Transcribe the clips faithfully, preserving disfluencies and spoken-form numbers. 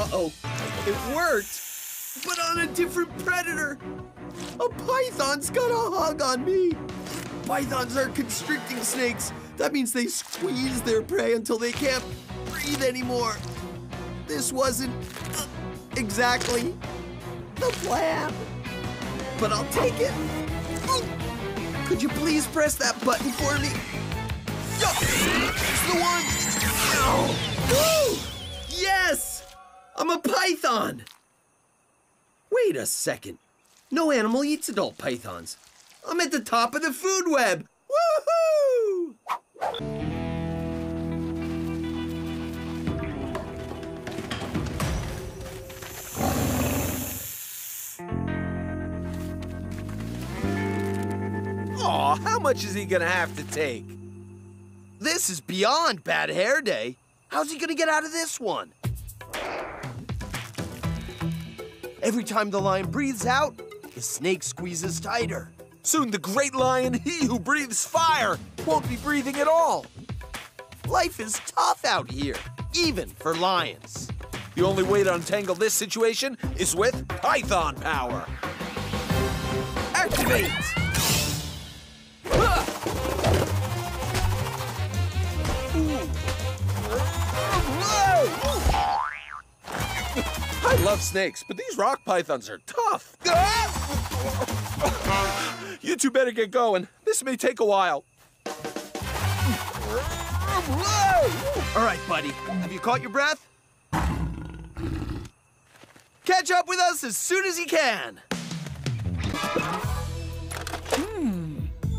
Uh-oh, it worked, but on a different predator. A python's got a hug on me. Pythons are constricting snakes. That means they squeeze their prey until they can't breathe anymore. This wasn't uh, exactly the plan, but I'll take it. Ooh. Could you please press that button for me? Yo, it's the one. Woo! Yes! I'm a python. Wait a second. No animal eats adult pythons. I'm at the top of the food web. Woohoo! Aw, how much is he gonna have to take? This is beyond bad hair day. How's he gonna get out of this one? Every time the lion breathes out, the snake squeezes tighter. Soon the great lion, he who breathes fire, won't be breathing at all. Life is tough out here, even for lions. The only way to untangle this situation is with Python power. Activate! I love snakes, but these rock pythons are tough. You two better get going. This may take a while. All right, buddy. Have you caught your breath? Catch up with us as soon as you can. Hmm.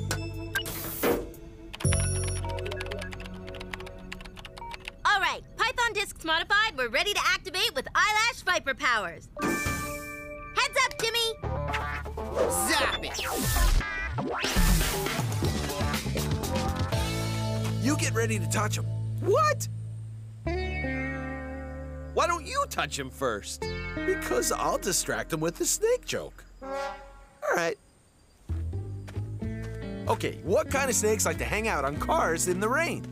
All right, Python Discs Modified, we're ready to activate with Eyelash Viper powers. Heads up, Jimmy! Zap it! You get ready to touch him. What? Why don't you touch him first? Because I'll distract him with the snake joke. All right. Okay, what kind of snakes like to hang out on cars in the rain?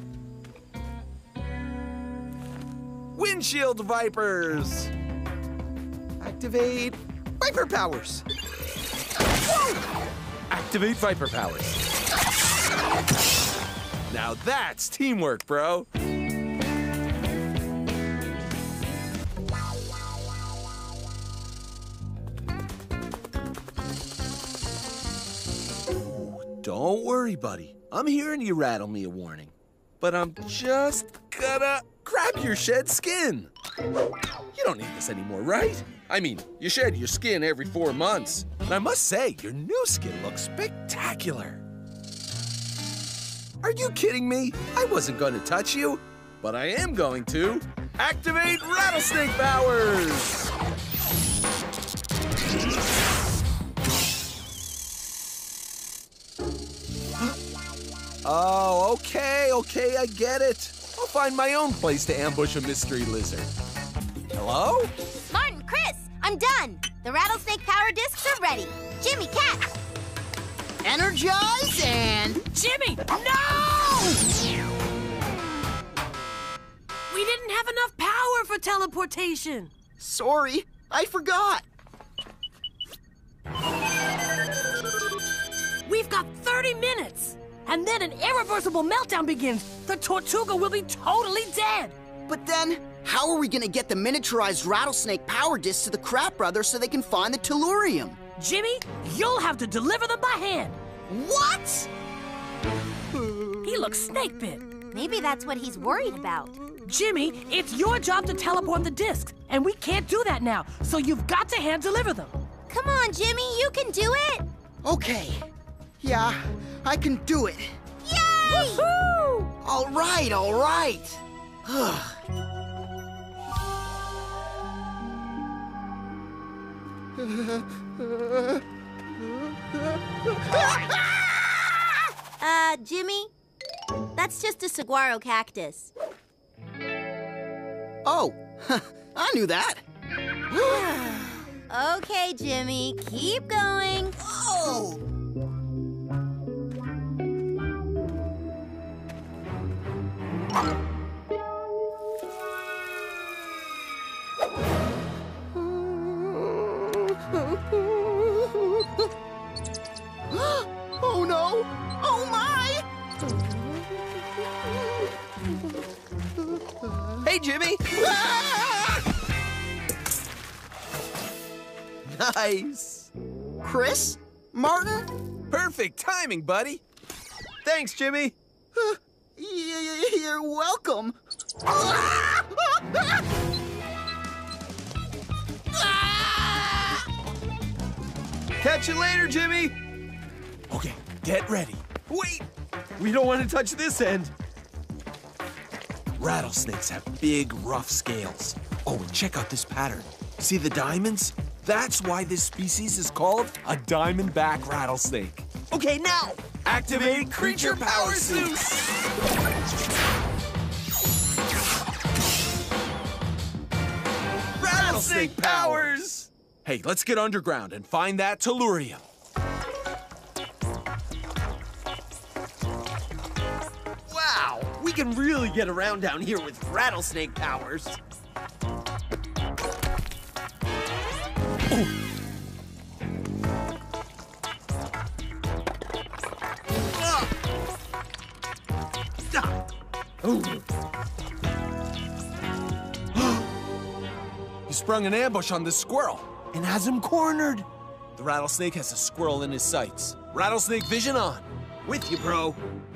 Windshield vipers! Activate Viper powers! Whoa! Activate Viper powers. Now that's teamwork, bro. Don't worry, buddy. I'm hearing you rattle me a warning. But I'm just gonna grab your shed skin. You don't need this anymore, right? I mean, you shed your skin every four months. And I must say, your new skin looks spectacular. Are you kidding me? I wasn't going to touch you, but I am going to. Activate rattlesnake powers! Oh, okay, okay, I get it. I'll find my own place to ambush a mystery lizard. Hello? Martin, Chris, I'm done. The rattlesnake power discs are ready. Jimmy, catch! Energize and... Jimmy, no! We didn't have enough power for teleportation. Sorry, I forgot. We've got thirty minutes. And then an irreversible meltdown begins. The Tortuga will be totally dead. But then, how are we gonna get the miniaturized rattlesnake power discs to the Crap Brothers so they can find the tellurium? Jimmy, you'll have to deliver them by hand. What? He looks snake bit. Maybe that's what he's worried about. Jimmy, it's your job to teleport the discs, and we can't do that now, so you've got to hand deliver them. Come on, Jimmy, you can do it! Okay. Yeah, I can do it. Yay! Woohoo! All right, all right. Uh, Jimmy? That's just a saguaro cactus. Oh, I knew that. Okay, Jimmy, keep going. Oh! Jimmy. Nice. Chris? Martin? Perfect timing, buddy. Thanks, Jimmy. Y- y- you're welcome. Catch you later, Jimmy. Okay, get ready. Wait, we don't want to touch this end. Rattlesnakes have big, rough scales. Oh, and check out this pattern. See the diamonds? That's why this species is called a diamondback rattlesnake. Okay, now. Activate Creature Power Suit! Rattlesnake powers! Hey, let's get underground and find that tellurium. Wow, we can really get around down here with rattlesnake powers. He sprung an ambush on this squirrel and has him cornered. The rattlesnake has a squirrel in his sights. Rattlesnake vision on. With you, bro.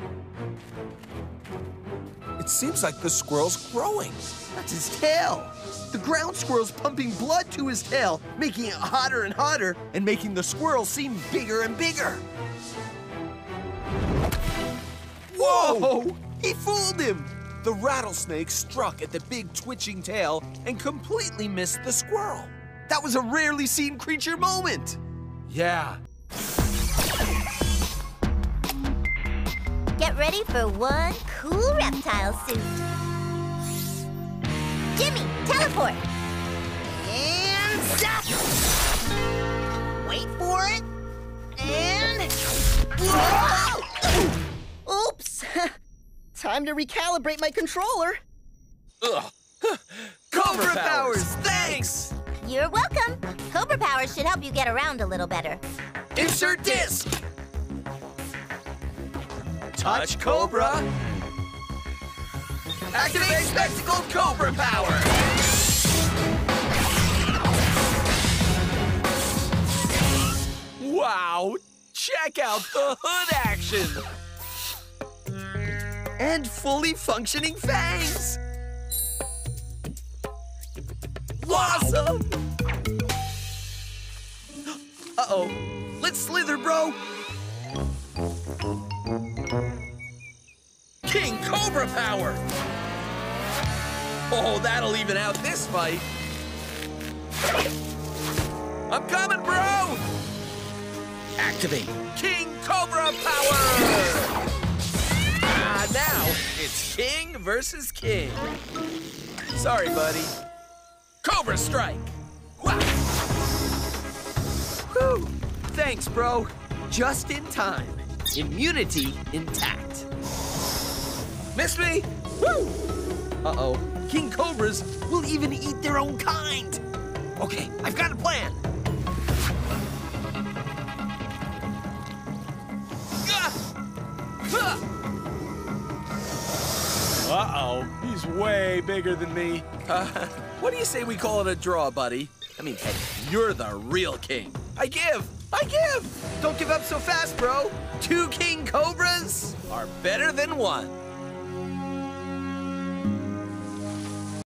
It seems like the squirrel's growing. That's his tail. The ground squirrel's pumping blood to his tail, making it hotter and hotter, and making the squirrel seem bigger and bigger. Whoa! He fooled him! The rattlesnake struck at the big twitching tail and completely missed the squirrel. That was a rarely seen creature moment. Yeah. Get ready for one cool reptile suit. Jimmy, teleport. And stop! Wait for it. And... Whoa! Oops! Time to recalibrate my controller. Ugh. Cobra powers, thanks! You're welcome. Cobra powers should help you get around a little better. Insert disc! Touch Cobra. Activate Spectacled Cobra power! Wow! Check out the hood action! And fully functioning fangs! Awesome! Uh-oh. Let's slither, bro! King Cobra power! Oh, that'll even out this fight. I'm coming, bro! Activate King Cobra power! Ah, now it's King versus King. Sorry, buddy. Cobra strike! Wah! Whew! Thanks, bro. Just in time. Immunity intact. Missed me? Woo! Uh-oh. King Cobras will even eat their own kind. Okay, I've got a plan. Uh-oh, he's way bigger than me. Uh, what do you say we call it a draw, buddy? I mean, hey, you're the real king. I give! I give! Don't give up so fast, bro. Two King Cobras are better than one.